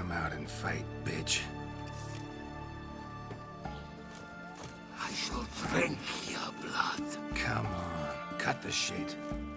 Come out and fight, bitch. I shall drink your blood. Come on, cut the shit.